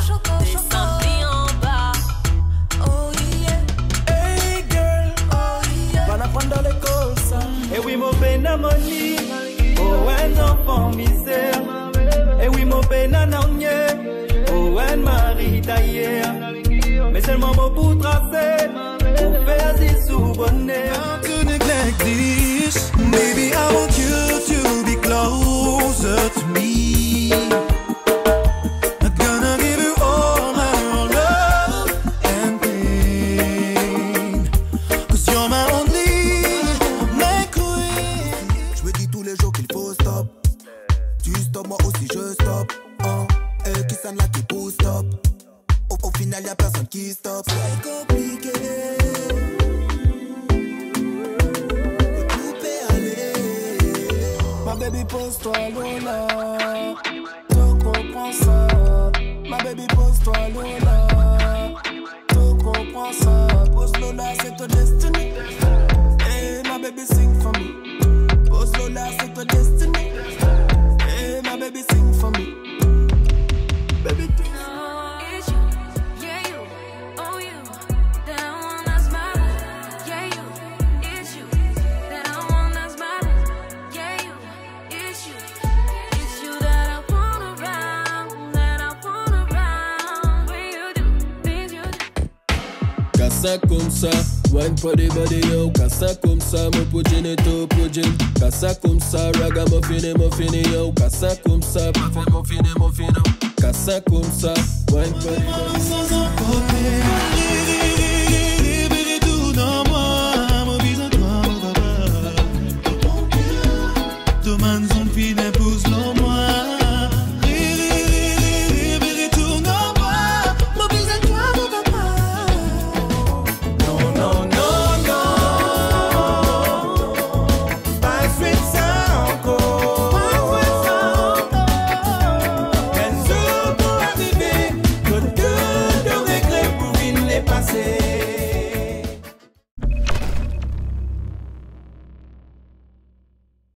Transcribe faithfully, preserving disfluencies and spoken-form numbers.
descendez en bas. Oh yeah. Hey girl, oh yeah. Van apprendre l'école ça. Et oui mon peine à money. Oh un enfant misère. Et oui mon peine à nanye. Oh un mari d'ailleurs. Mais seulement mon pour tracer. Pour faire des souvenirs. How to neglect this? Baby, I want you to be closer to me. Not gonna give you all my love and pain. Cause you're my only, my queen. Je me dis tous les jours qu'il faut stop. Tu stop, moi aussi je stop. Hein? Et qui s'en là qui pousse stop. Au, au final y'a personne qui stop. C'est compliqué. Ma baby pose-toi Lola, tu comprends ça. Ma baby pose-toi Lola, tu comprends ça. Pose Lola c'est ton destiny. Hey my baby sing for me. Pose Lola c'est ton destiny. Hey my baby sing for me. Baby do. Casa comme ça, wine for the body yo. Casa comme ça, mon pojin et to pojin. Casa comme ça, raga mo fini mo fini yo. Casa comme ça, parfait mo fini mo fini. Casa comme ça, wine for the body.